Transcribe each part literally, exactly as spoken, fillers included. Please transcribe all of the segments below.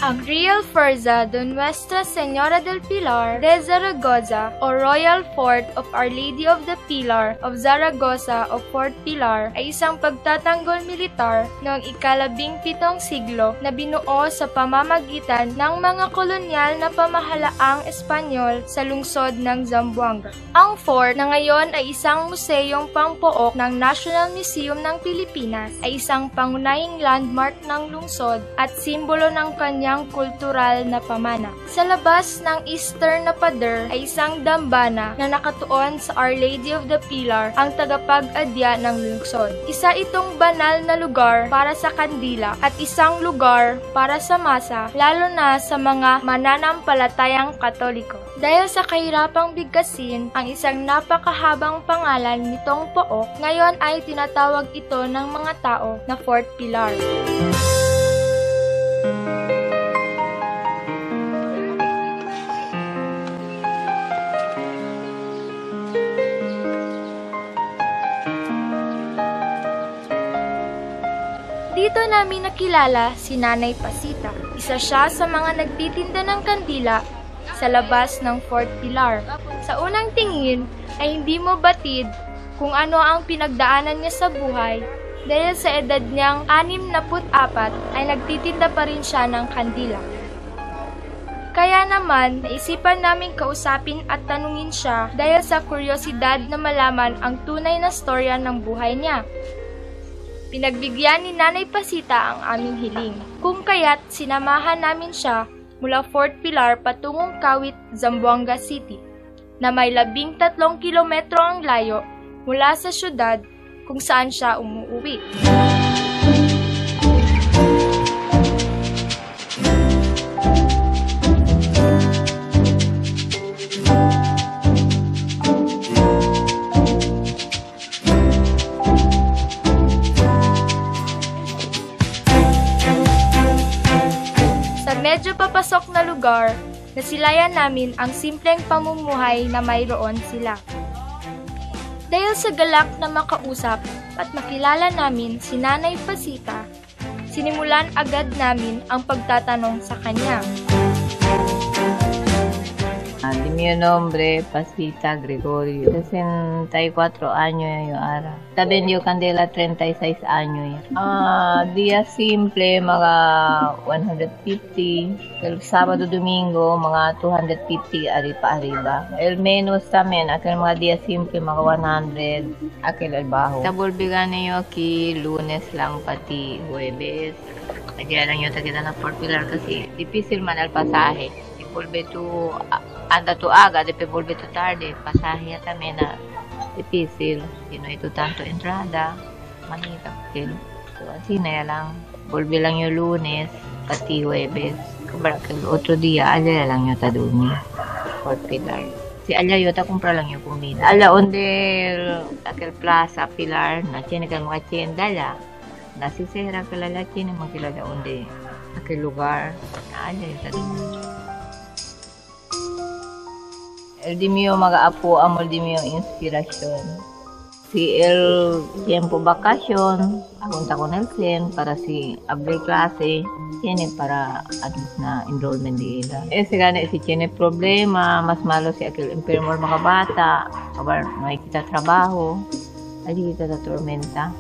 Ang Real Fuerza de Nuestra Señora del Pilar de Zaragoza o Royal Fort of Our Lady of the Pilar of Zaragoza o Fort Pilar ay isang pagtatanggol militar noong ikalabing pitong siglo na binuo sa pamamagitan ng mga kolonyal na pamahalaang Espanyol sa lungsod ng Zamboanga. Ang fort na ngayon ay isang museyong pangpook ng National Museum ng Pilipinas ay isang pangunahing landmark ng lungsod at simbolo ng kanyang kultural na pamana. Sa labas ng eastern na pader ay isang dambana na nakatuon sa Our Lady of the Pilar ang tagapag-adya ng lungsod. Isa itong banal na lugar para sa kandila at isang lugar para sa masa, lalo na sa mga mananampalatayang Katoliko. Dahil sa kahirapang bigkasin ang isang napakahabang pangalan nitong pook, ngayon ay tinatawag ito ng mga tao na Fort Pilar. Dito namin nakilala si Nanay Pasita. Isa siya sa mga nagtitinda ng kandila sa labas ng Fort Pilar. Sa unang tingin ay hindi mo batid kung ano ang pinagdaanan niya sa buhay dahil sa edad niyang anim na put apat ay nagtitinda pa rin siya ng kandila. Kaya naman, naisipan namin kausapin at tanungin siya dahil sa kuryosidad na malaman ang tunay na storya ng buhay niya. Pinagbigyan ni Nanay Pasita ang aming hiling, kung kaya't sinamahan namin siya mula Fort Pilar patungong Kawit, Zamboanga City, na may labing tatlong kilometro ang layo mula sa syudad kung saan siya umuuwi. Medyo papasok na lugar, nasilayan namin ang simpleng pamumuhay na mayroon sila. Dahil sa galak na makausap at makilala namin si Nanay Pasita, sinimulan agad namin ang pagtatanong sa kanya. Ah, di mi nombre Pasita Gregorio. sesenta y cuatro años yo ara. Taben yo candela treinta y seis años. Ah, dia simple mga one hundred fifty. El Sabado Domingo mga two hundred fifty ari pa arriba. El menos tamen aquel mga dia simple mga one hundred aquel el bajo. Tabulbigan niyo ki Lunes lang pati Huwebes. Kaya lang yung tagita na Fort Pilar kasi difícil man al pasahe. Volve tu anda tu aga, después volve tu tarde, pasaje también na difícil, y no hay tu tanto entrada, manita, pero so, así na lang, volve lang yung Lunes, pati Huwebes, para que el otro día, alya lang yung tadumi, Fort Pilar. Si alya yung ta compra lang yung comida. Ala onde aquel plaza Pilar, na tiene ka mga tienda la, nasisera ka lala, tiene magkilala onde, aquel lugar, alya yung tadumi. El di mio mag-aapo amol di mio inspirasyon. Si el tiempo vacation, apunta con el sen para si abre klase, tiene para addis na enrollment di ila. Ese gani si tiene problema, mas malo si aquel enfermo mga bata, kabar may kita trabaho, ali kita ta tormenta.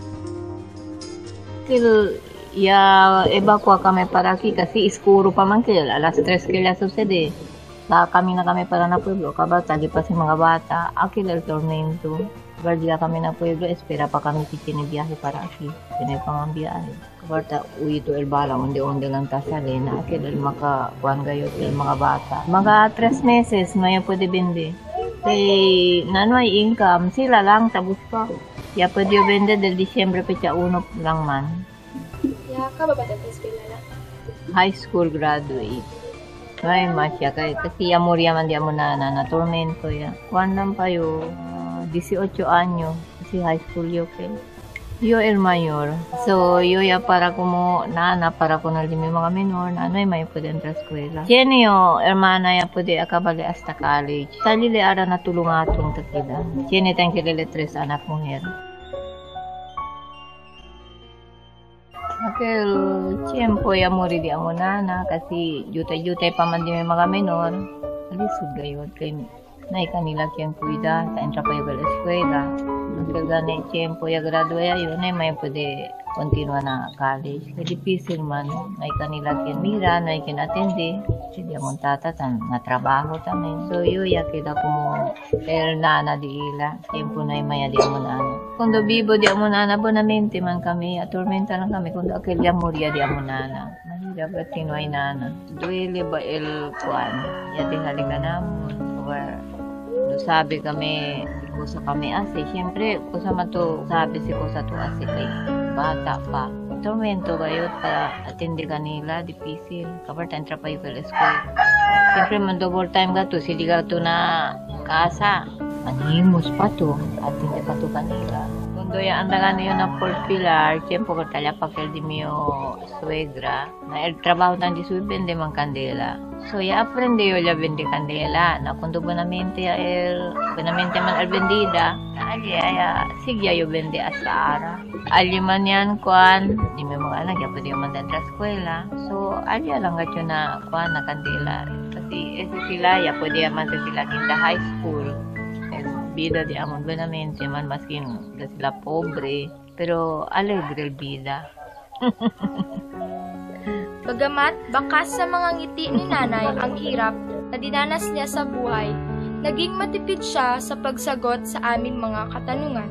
Kil ya evacua kami para aquí kasi iskuro pa man kil, alas tres kila sucede. Sa kami na kami para na pueblo, kabar tali pa si mga bata, akil el tormento. Kabar dila kami na pueblo, espera pa kami si tinibiyahe para aki. Tinay pa mga biyahe. Kabar ta uwi to el bala, onde-onde lang ta salena, akil el makakuan gayot el mga bata. Mga tres meses, no ya pwede bende. Kay nano ay income, sila lang, tabus pa. Ya pwede bende del Disyembre pecha uno lang man. Ya ka ba ba na? High school graduate. Ay, masya kay kasi amor yaman di amo na na, na tormento ya. Kuan lang pa yo, uh, eighteen años kasi high school yo kay. Yo el mayor. So yo ya para como nana para con el mi mga menor na no ay may pwede entrar eskwela. Tiene yo hermana ya pwede akabali hasta college. Talile ara na tulungatong takida. Tiene tangkilele tres anak mujer. Akil, tiyempo ya muri di amo nana kasi jutay-jutay pa man di may mga menor. Alisod gayod kay nay kanila kiyang kuida sa entra pa yung eskwela. Akil gani tiyempo ya gradua ya yun ay may pwede continua na college. Kaya difícil man, nay kanila kiyang mira, nay kinatendi. Hindi among tatatan, na trabaho tamin. So yun ya kita kung pero nana di ila. Tiyempo na yung maya di amo nana. Kundo bibo di amo nana, bonamente man kami, atormenta lang kami. Kundo akil ya muria di amo nana. Mahirap at tinuay nana. Duele ba el kuan? Ya di halika namon. Or no, sabi kami, si kusa kami ase. Siyempre, kusa man to, sabi si kusa to ase kay bata pa. Tormento kayo para atindi kanila, difícil. Kapag entra pa yung school. Siyempre, man double time ka to, sili ka to na kasa. Animos pa to, atindi pa to kanila. Kundo ya andagan yun na fourth pillar, siyempre ko talya pa kel di miyo suegra. Na el trabaho tan di suibende man kandela. So ya aprende yo ya vende candela. Na kundo bonamente ya el bonamente man al vendida. Ali ya sigya yo vende asara. Ali man yan kuan, di may mga anak ya pwede yo man dentro eskwela. So ali lang gacho na kuan na candela. Kasi ese sila ya pwede man sila kinda high school. Bida di amon bonamente man maskin da sila pobre. Pero alegre el bida. Bagamat bakas sa mga ngiti ni nanay ang hirap na dinanas niya sa buhay, naging matipid siya sa pagsagot sa aming mga katanungan.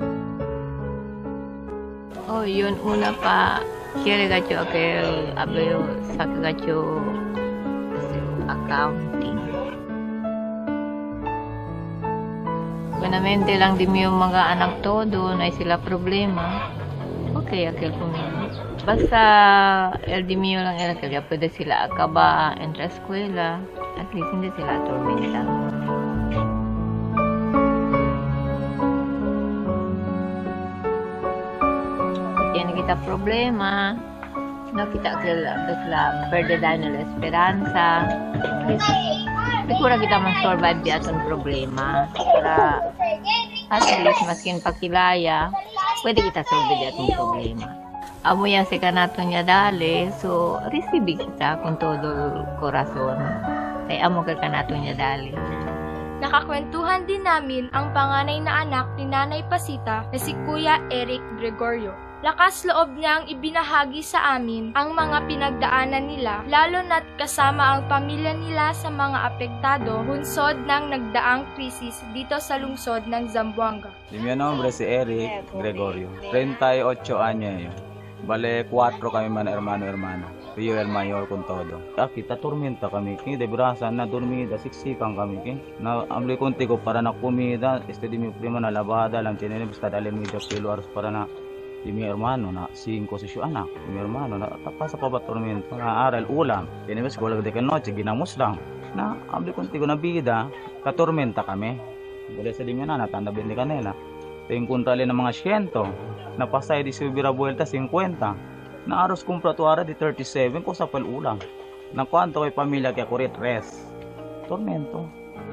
Oh, yun una pa, kaya gacho akil abayo sa gacho accounting. Bonamente lang di mo yung mga anak todo na sila problema. Okay, akil kumino. Basta el di mio lang el kaya pwede sila akaba entra eskwela. At least hindi sila tormenta. Yan kita problema. No kita kila sila perde dahil na esperanza. Siguro kita man-survive di atong problema. Para at least maskin pakilaya, pwede kita solve di atong problema. Amo yan si kanato niya dali, so receive kita kung todo corazon. Kay amo ka kanato niya dali. Nakakwentuhan din namin ang panganay na anak ni Nanay Pasita na si Kuya Eric Gregorio. Lakas loob niyang ibinahagi sa amin ang mga pinagdaanan nila, lalo na't kasama ang pamilya nila sa mga apektado bunsod ng nagdaang krisis dito sa lungsod ng Zamboanga. Mi nombre si Eric Gregorio, thirty-eight años yun. Bale, cuatro kami man hermano-hermano. Yo el mayor con todo. Aquí ta tormenta kami ki, de brasa na dormida, siksikan kami ki. Na amli konti ko para na comida, este di mi prima na lavada, lang tiene basta dale medio kilo arroz para na di mi hermano na cinco si anak. Di mi hermano na tapasa pa ba tormenta na aral ulam. Tiene bes ko de que noche ginamos lang. Na amli konti ko na bida, ka tormenta kami. Bale sa di mi na natanda bende kanela. Ting kuntrale ng mga siyento. Napasay di si Bira Vuelta fifty. Na aros kumpra to ara di thirty-seven ko sa palulang. Na kwanto kay pamilya kay kurit res. Tormento.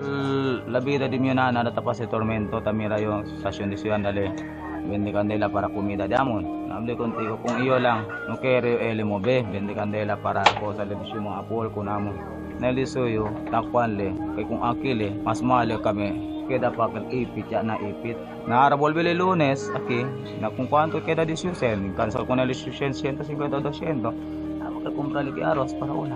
La vida di mi nana natapas si tormento tamira yung stasyon di Ciudad dale. Vende candela para comida diamon. Nable contigo kung iyo lang no kere ele mo be vende candela para ko sa lebisyon mga apol ko namo. Nalisuyo takwanle kay kung akile mas mali kami. Keda pa kang ipit ya na ipit. Naarabol bili lunes, aki, na kung kwanto keda disyusen, cancel ko na disyusen, one fifty, two hundred. Ako ka kumpra liki aros para una.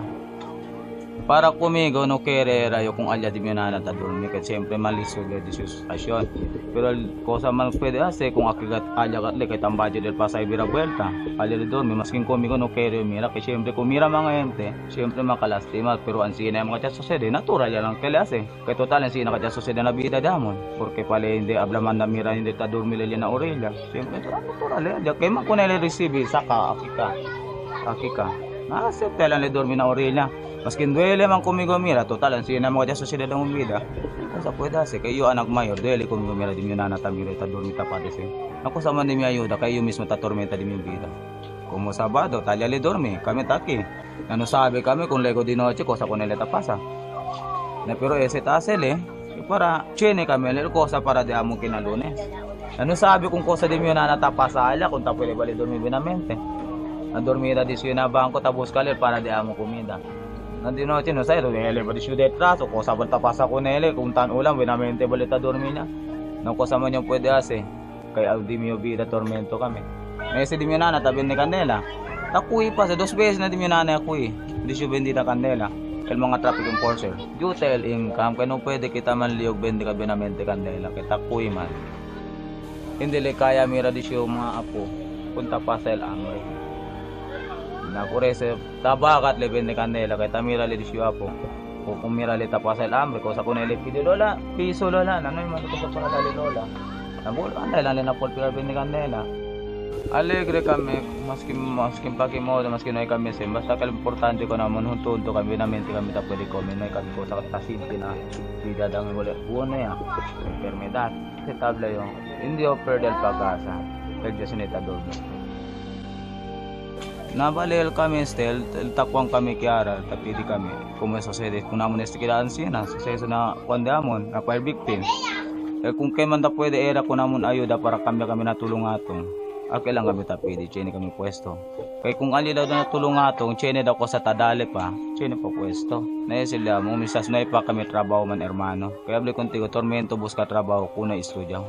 Para kumigo no kere rayo kung alya di mi na natadurmi, kasi siyempre malisod ya disyusasyon. Pero kosa man pwede ase kung akigat alya kat le kay tambaje del pasay Bira Vuelta. Alya di dormi, maskin kumigo no kere mira, kasi siyempre kumira mga ente, siyempre makalastima, pero ang sina yung mga sucede, natural yan ang kelase. Kaya total ang sina ka sucede na vida damon, porque pala hindi ablaman na mira, hindi tadurmi lili na orelya. Siyempre, natural yan. Kaya man kung nila-receive, saka, akika, akika. Nakasipte lang le dormi na orelya. Maskin duele man kumigo mira, total ang sina mga dyan sucede ng umida. Kasi pwede ase, kayo anak mayor, duele kumigo mira, di mo na natamira, tadurmi tapates eh. Ako sa man di mi ayuda, kayo mismo tatormenta di mi vida. Como Sabado, talya le dormi, kami taki. Ano sabi kami kung lego di noche, kosa ko nila tapasa. Na pero ese tasel eh, para chene kami, lelo kosa para di amo kinalunes. Ano sabi kung kosa di mi na natapasa ala, kung tapos le bali dormi binamente. Nadormida di siya na bangko tapos kalir para di amo kumida. Nanti no chino sa ito nele ba di siya detraso ko sabon tapasa ko nele kung tan ulam binamente balita dormina. No ko sa man yung pwede ase kay di mi obida tormento kami. Nese di mi nana tabi ni Candela. Takuy pa sa dos beses na di mi nana akuy. Di siya bendita Candela. El mga traffic enforcer. You tell him kam kay no pwede kita man liog bendi ka binamente Candela kay takuy man. Hindi le kaya mira di siya mga apo punta pa sa El Amre. Na por ese tabakat le bende Candela kay tamira le di siya apo. O kung mira le tapasa El Amre ko sa kunele pide lola piso lola nanoy man ko sa para dali lola. Nabol anday lang le na por pira bende Candela. Alegre kami maski maski pakimodo maski noy kami sem basta kal importante ko na mon huntunto kami na mente kami ta pwede ko noy kami ko sa tasinti na vida dang wala buwan na ya enfermedad se tabla yung hindi offer del pag-asa kay Jacineta Dormo. Nabalel kami still, takwang kami kiara, tapidi kami. Kung may sosede, kung namun estikiraan siya na, suseso na kondamon, na fire victim. Eh kung kay man da pwede era kung namun ayuda para kami kami natulong atong. Ako lang kami tapidi, chene kami pwesto. Kay kung ali daw na tulong atong, chene daw ko sa tadale pa, chene pa pwesto. Na sila mo, misas na pa kami trabaho man hermano. Kaya bali kontigo, tormento buska trabaho, kuna istudyaw.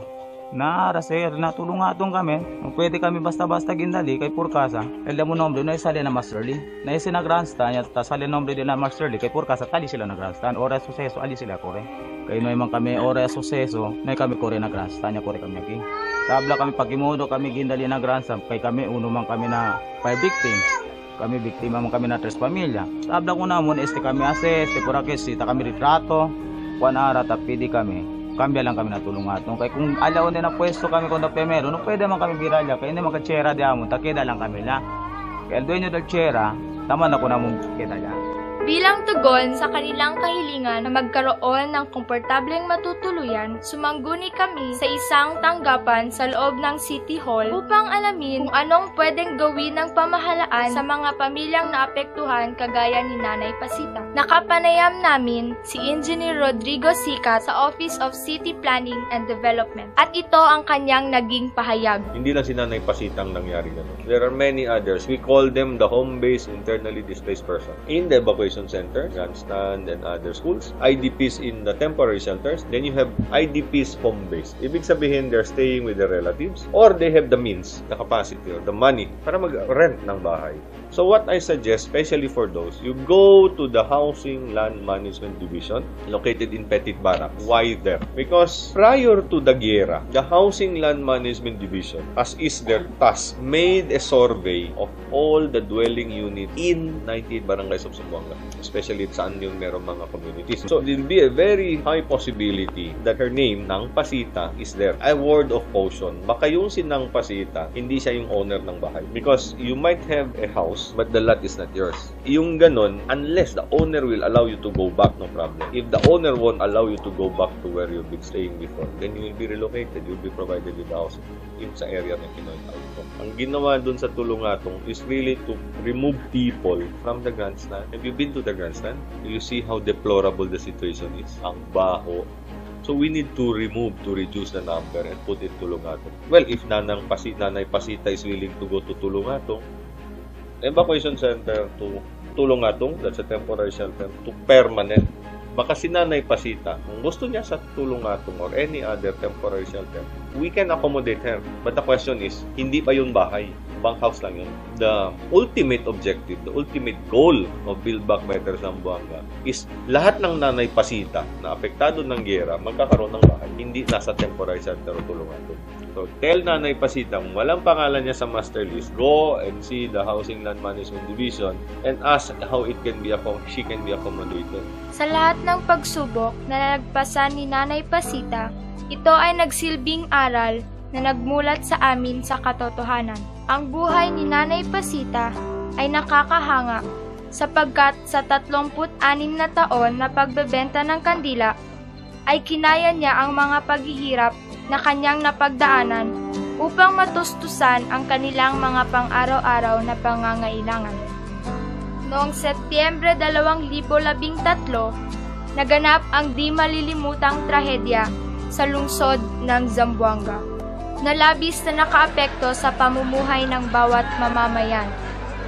Na sir natulong atong kami pwede kami basta-basta gindali kay Purkasa el mo nombre na isali na Masterly na isi na grandstand ya ta sali nombre din na Masterly kay Purkasa tali sila na grandstand ora suseso ali sila kore kay no man kami ora suseso na kami kore na grandstand ya kore kami king tabla kami pagimodo kami gindali na grandstand kay kami uno man kami na five victims kami biktima man kami na tres pamilya tabla ko namon este kami ase este kurakes ta kami retrato kuanara tapidi kami kambya lang kami natulong atong kay kung alaw din na pwesto kami kung na primero no pwede man kami biralya kay hindi man ka tsera di amon takeda lang kami la kay dueño del tsera tama na ko na mong takeda la. Bilang tugon sa kanilang kahilingan na magkaroon ng komportableng matutuluyan, sumangguni kami sa isang tanggapan sa loob ng City Hall upang alamin kung anong pwedeng gawin ng pamahalaan sa mga pamilyang naapektuhan kagaya ni Nanay Pasita. Nakapanayam namin si Engineer Rodrigo Sica sa Office of City Planning and Development at ito ang kanyang naging pahayag. Hindi lang si Nanay Pasita ang nangyari gano'n. There are many others. We call them the home-based internally displaced person. In the evacuation center, grandstand, and other schools. I D Ps in the temporary shelters. Then you have I D Ps home-based. Ibig sabihin, they're staying with their relatives or they have the means, the capacity, or the money para mag-rent ng bahay. So what I suggest, especially for those, you go to the Housing Land Management Division located in Petit Barak. Why there? Because prior to the Guerra, the Housing Land Management Division, as is their task, made a survey of all the dwelling units in ninety-eight barangays of Zamboanga, especially saan yung meron mga communities. So there will be a very high possibility that her name, Nang Pasita, is there. A word of caution, baka yung si Nang Pasita, hindi siya yung owner ng bahay. Because you might have a house, but the lot is not yours. Yung ganon, unless the owner will allow you to go back, no problem. If the owner won't allow you to go back to where you've been staying before, then you will be relocated. You'll be provided with the house in sa area na kinoy-out ko. Ang ginawa dun sa Tulungatong is really to remove people from the grandstand. Have you been to the grandstand? You see how deplorable the situation is. Ang baho. So we need to remove, to reduce the number and put it Tulungatong. Well, if Nanang Pasita, Nanay Pasita is willing to go to Tulungatong, evacuation center to Tulungatong, that's a temporary shelter, to permanent. Baka si Nanay Pasita, kung gusto niya sa Tulungatong or any other temporary shelter, we can accommodate her. But the question is, hindi pa yun bahay. Bunk house lang yun. The ultimate objective, the ultimate goal of Build Back Better Zamboanga is lahat ng Nanay Pasita na apektado ng giyera magkakaroon ng bahay. Hindi nasa temporary shelter o Tulungatong. So, tell Nanay Pasita, kung walang pangalan niya sa master list, go and see the Housing Land Management Division and ask how it can be she can be accommodated. Sa lahat ng pagsubok na nalagpasan ni Nanay Pasita, ito ay nagsilbing aral na nagmulat sa amin sa katotohanan. Ang buhay ni Nanay Pasita ay nakakahanga sapagkat sa tatlumput anim na taon na pagbebenta ng kandila ay kinaya niya ang mga paghihirap na kanyang napagdaanan upang matustusan ang kanilang mga pang-araw-araw na pangangailangan. Noong Setyembre dalawang libo labing tatlo, naganap ang di malilimutang trahedya sa lungsod ng Zamboanga, na labis na nakaapekto sa pamumuhay ng bawat mamamayan.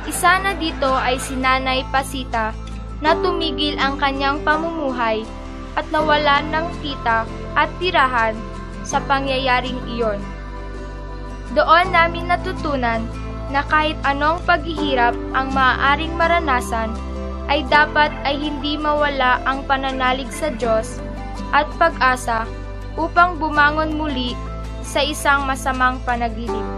Isa na dito ay si Nanay Pasita na tumigil ang kanyang pamumuhay at nawalan ng kita at tirahan sa pangyayaring iyon. Doon namin natutunan na kahit anong paghihirap ang maaaring maranasan, ay dapat ay hindi mawala ang pananalig sa Diyos at pag-asa upang bumangon muli sa isang masamang panaginip.